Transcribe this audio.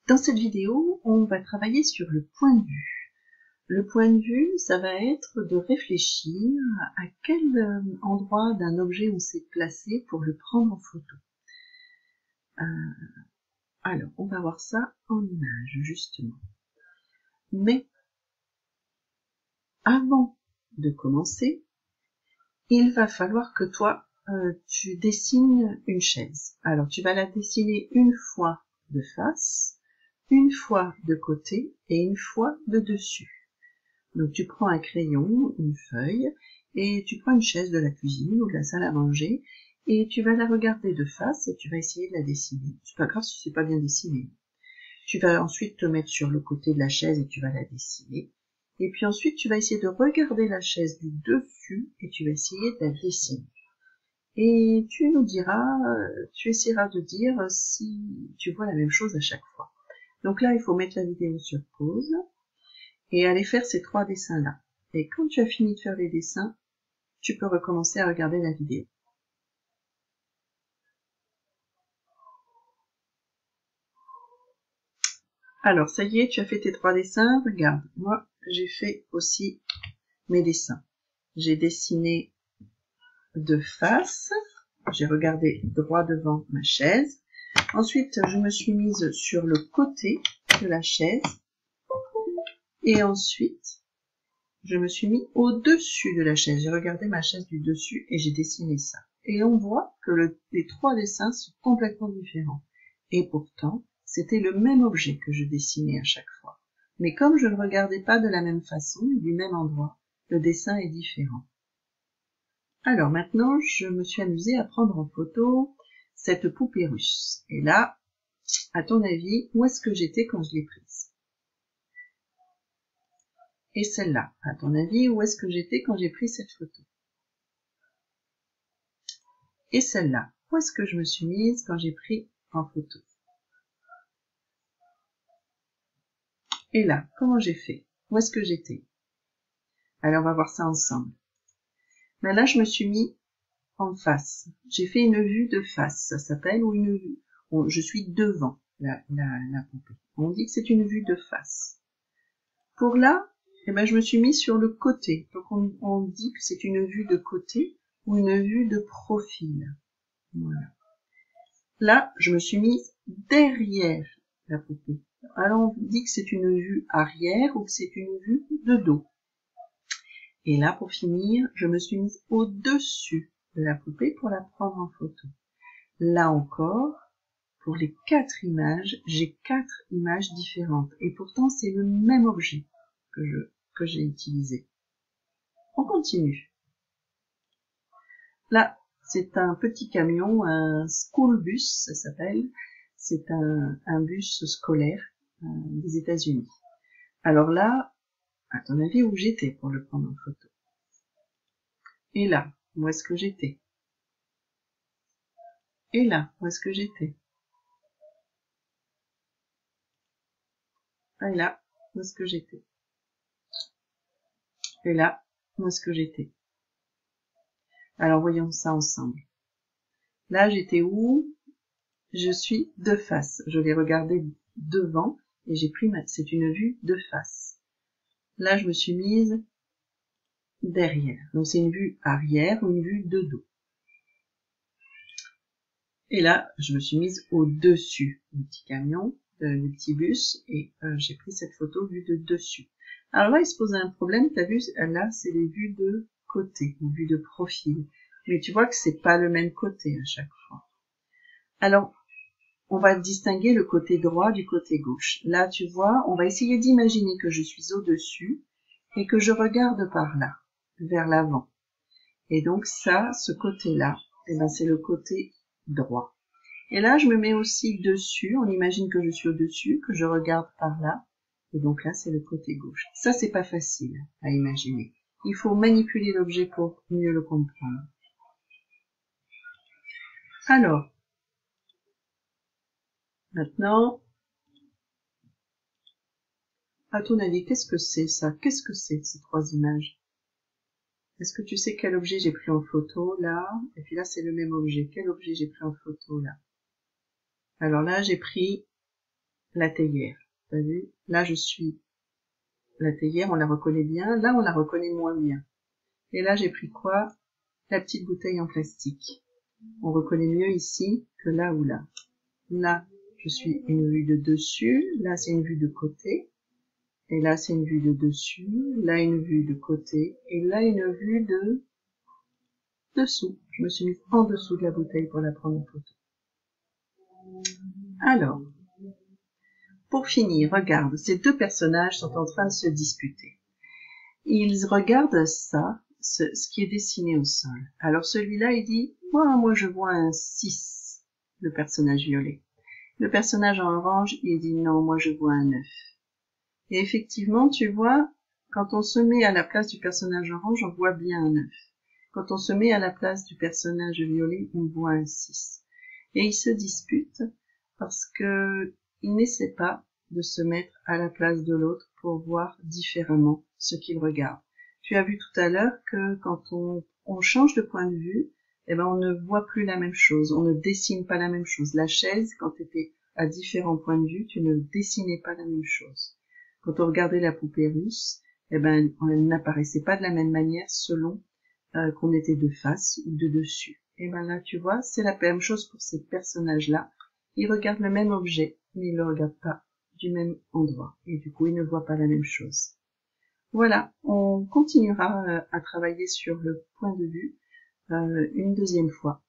Dans cette vidéo, on va travailler sur le point de vue. Le point de vue, ça va être de réfléchir à quel endroit d'un objet on s'est placé pour le prendre en photo. Alors, on va voir ça en image, justement. Mais, avant de commencer, il va falloir que toi, tu dessines une chaise. Alors, tu vas la dessiner une fois de face, une fois de côté et une fois de dessus. Donc tu prends un crayon, une feuille, et tu prends une chaise de la cuisine ou de la salle à manger, et tu vas la regarder de face et tu vas essayer de la dessiner. C'est pas grave si c'est pas bien dessiné. Tu vas ensuite te mettre sur le côté de la chaise et tu vas la dessiner. Et puis ensuite tu vas essayer de regarder la chaise du dessus et tu vas essayer de la dessiner. Et tu nous diras, tu essaieras de dire si tu vois la même chose à chaque fois. Donc là, il faut mettre la vidéo sur pause et aller faire ces 3 dessins-là. Et quand tu as fini de faire les dessins, tu peux recommencer à regarder la vidéo. Alors, ça y est, tu as fait tes 3 dessins. Regarde, moi, j'ai fait aussi mes dessins. J'ai dessiné de face. J'ai regardé droit devant ma chaise. Ensuite, je me suis mise sur le côté de la chaise. Et ensuite, je me suis mis au-dessus de la chaise. J'ai regardé ma chaise du dessus et j'ai dessiné ça. Et on voit que les 3 dessins sont complètement différents. Et pourtant, c'était le même objet que je dessinais à chaque fois. Mais comme je ne regardais pas de la même façon et du même endroit, le dessin est différent. Alors maintenant, je me suis amusée à prendre en photo cette poupée russe. Et là, à ton avis, où est-ce que j'étais quand je l'ai prise? Et celle-là, à ton avis, où est-ce que j'étais quand j'ai pris cette photo? Et celle-là, où est-ce que je me suis mise quand j'ai pris en photo? Et là, comment j'ai fait? Où est-ce que j'étais? Alors, on va voir ça ensemble. Mais là, je me suis mis en face. J'ai fait une vue de face, ça s'appelle, ou une vue. Bon, je suis devant la poupée. On dit que c'est une vue de face. Pour là, eh ben, je me suis mis sur le côté. Donc, on dit que c'est une vue de côté ou une vue de profil. Voilà. Là, je me suis mise derrière la poupée. Alors, on dit que c'est une vue arrière ou que c'est une vue de dos. Et là, pour finir, je me suis mise au-dessus de la poupée pour la prendre en photo. Là encore, pour les 4 images, j'ai 4 images différentes. Et pourtant, c'est le même objet que j'ai utilisé. On continue. Là, c'est un petit camion, un school bus, ça s'appelle. C'est un bus scolaire des États-Unis. Alors là, à ton avis, où j'étais pour le prendre en photo? Et là, où est-ce que j'étais? Et là, où est-ce que j'étais? Et là, où est-ce que j'étais? Et là, où est-ce que j'étais? Alors, voyons ça ensemble. Là, j'étais où? Je suis de face. Je l'ai regardé devant et j'ai pris c'est une vue de face. Là, je me suis mise derrière. Donc, c'est une vue arrière ou une vue de dos. Et là, je me suis mise au-dessus du petit camion, du petit bus, et j'ai pris cette photo vue de dessus. Alors là, il se pose un problème, t'as vu, là, c'est les vues de côté, ou vues de profil. Mais tu vois que c'est pas le même côté à chaque fois. Alors, on va distinguer le côté droit du côté gauche. Là, tu vois, on va essayer d'imaginer que je suis au-dessus et que je regarde par là, vers l'avant. Et donc ça, ce côté-là, eh ben, c'est le côté droit. Et là, je me mets aussi dessus, on imagine que je suis au-dessus, que je regarde par là, et donc là, c'est le côté gauche. Ça, c'est pas facile à imaginer. Il faut manipuler l'objet pour mieux le comprendre. Alors, maintenant, à ton avis, qu'est-ce que c'est ça? Qu'est-ce que c'est ces 3 images? Est-ce que tu sais quel objet j'ai pris en photo là? Et puis là, c'est le même objet. Quel objet j'ai pris en photo là? Alors là, j'ai pris la théière. T'as vu? Là, je suis la théière, on la reconnaît bien. Là, on la reconnaît moins bien. Et là, j'ai pris quoi? La petite bouteille en plastique. On reconnaît mieux ici que là ou là. Là, je suis une vue de dessus. Là, c'est une vue de côté. Et là, c'est une vue de dessus. Là, une vue de côté. Et là, une vue de dessous. Je me suis mise en dessous de la bouteille pour la prendre en photo. Alors, pour finir, regarde, ces deux personnages sont en train de se disputer. Ils regardent ça, ce qui est dessiné au sol. Alors celui-là, il dit, moi je vois un 6, le personnage violet. Le personnage en orange, il dit, non, moi je vois un 9. Et effectivement, tu vois, quand on se met à la place du personnage orange, on voit bien un 9. Quand on se met à la place du personnage violet, on voit un 6. Et ils se disputent parce que ils n'essaient pas de se mettre à la place de l'autre pour voir différemment ce qu'il regarde. Tu as vu tout à l'heure que quand on change de point de vue, eh ben on ne voit plus la même chose, on ne dessine pas la même chose. La chaise, quand tu étais à différents points de vue, tu ne dessinais pas la même chose. Quand on regardait la poupée russe, eh ben elle n'apparaissait pas de la même manière selon qu'on était de face ou de dessus. Et ben là, tu vois, c'est la même chose pour ces personnages-là. Ils regardent le même objet, mais ils ne le regardent pas du même endroit. Et du coup, ils ne voient pas la même chose. Voilà, on continuera à travailler sur le point de vue une deuxième fois.